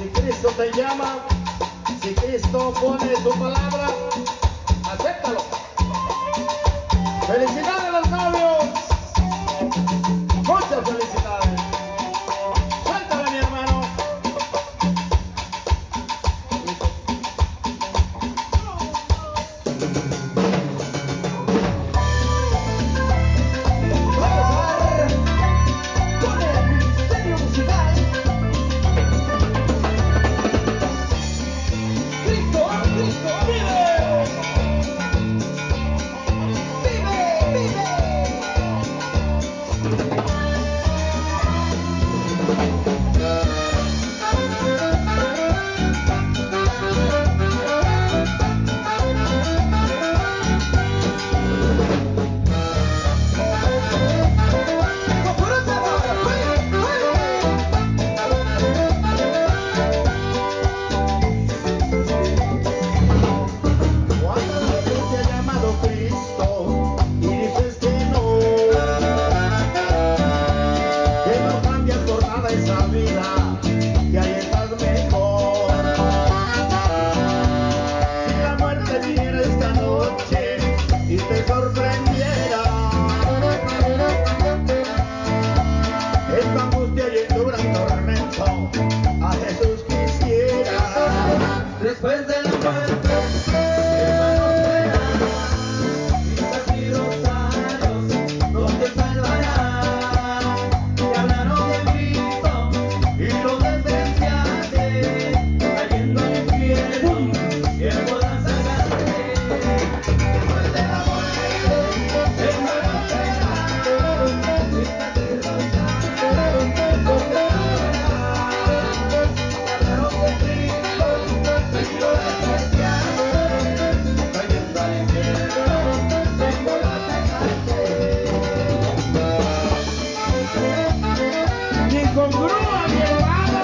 Si Cristo te llama, si Cristo pone su palabra, acéptalo. Felicidades a los novios. Muchas felicidades. Suéltale, mi hermano. Después de la muerte, hermanos verán, quizás y rosarios no te salvarán. Te hablaron de Cristo y lo despreciaste, cayendo al infierno, ¿quién podrá sacarte? Después de la muerte, hermanos verán, quizás y rosarios no te salvarán. Te hablaron de Cristo. Ni con grúa, mi hermano.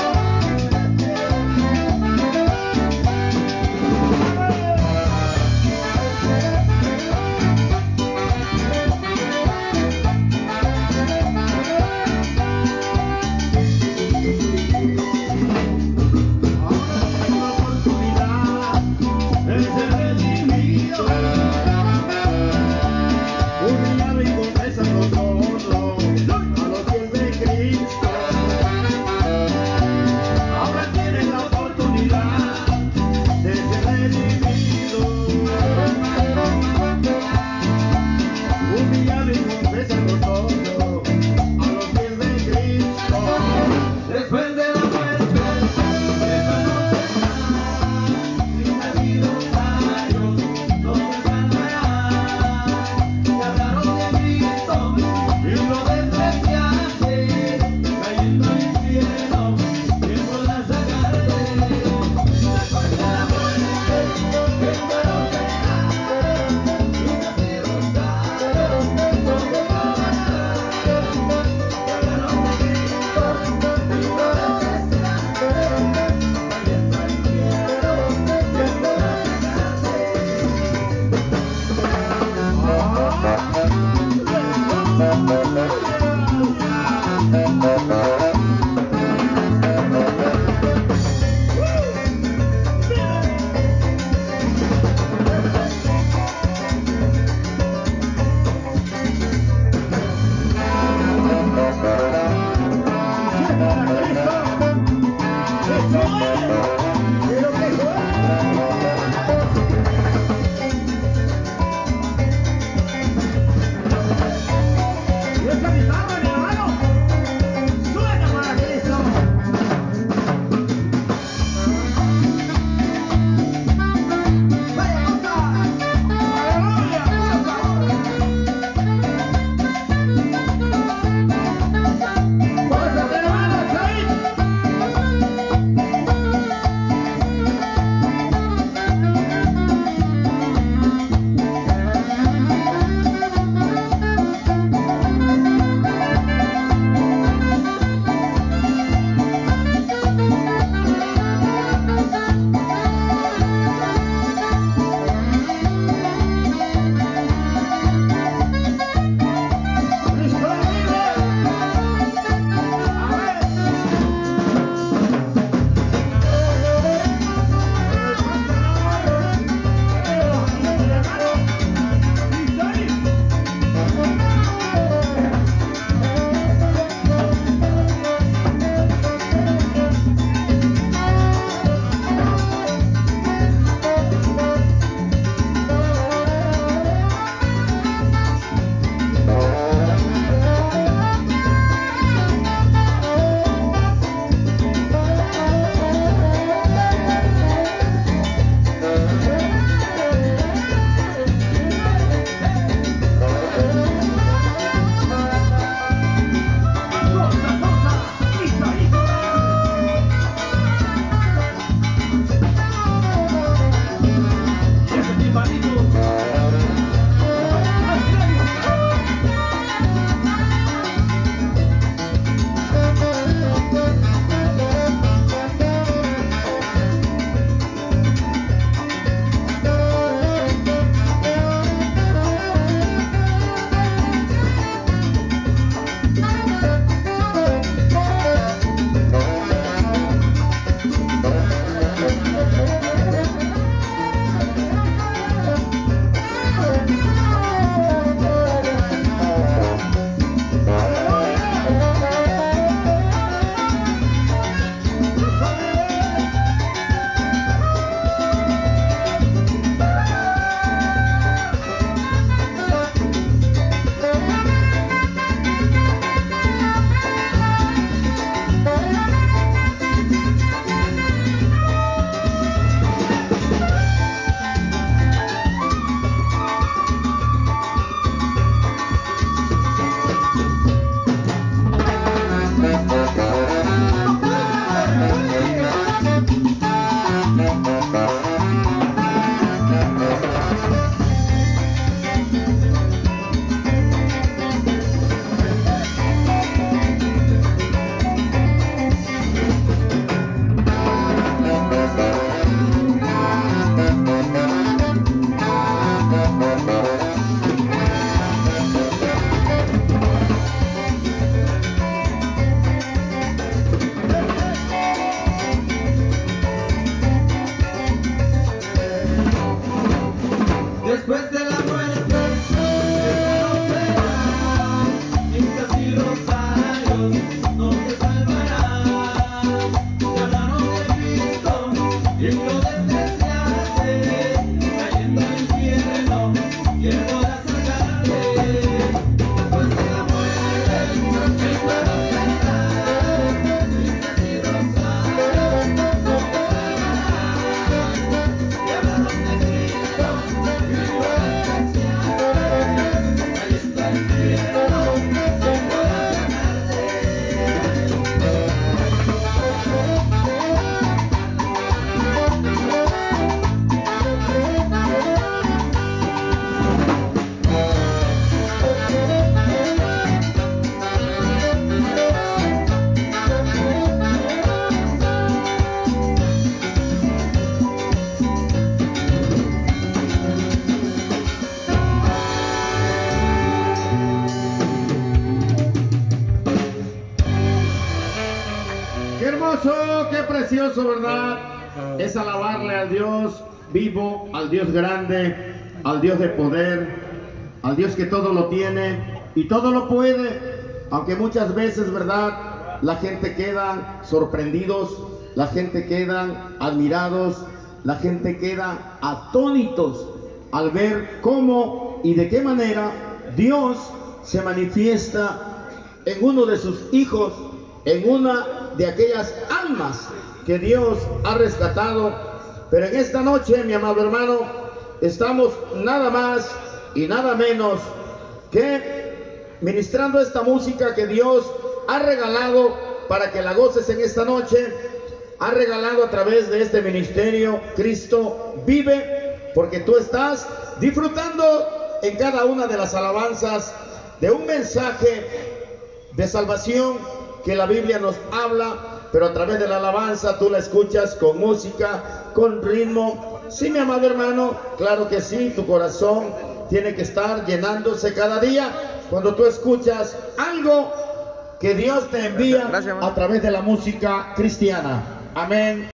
precioso, ¿verdad? Es alabarle al Dios vivo, al Dios grande, al Dios de poder, al Dios que todo lo tiene y todo lo puede, aunque muchas veces, ¿verdad?, la gente queda sorprendidos, la gente queda admirados, la gente queda atónitos al ver cómo y de qué manera Dios se manifiesta en uno de sus hijos, en una de aquellas almas que Dios ha rescatado. Pero en esta noche, mi amado hermano, estamos nada más y nada menos que ministrando esta música que Dios ha regalado para que la goces en esta noche. Ha regalado a través de este ministerio Cristo Vive, porque tú estás disfrutando en cada una de las alabanzas de un mensaje de salvación que la Biblia nos habla, pero a través de la alabanza tú la escuchas con música, con ritmo. Sí, mi amado hermano, claro que sí, tu corazón tiene que estar llenándose cada día cuando tú escuchas algo que Dios te envía a través de la música cristiana. Amén.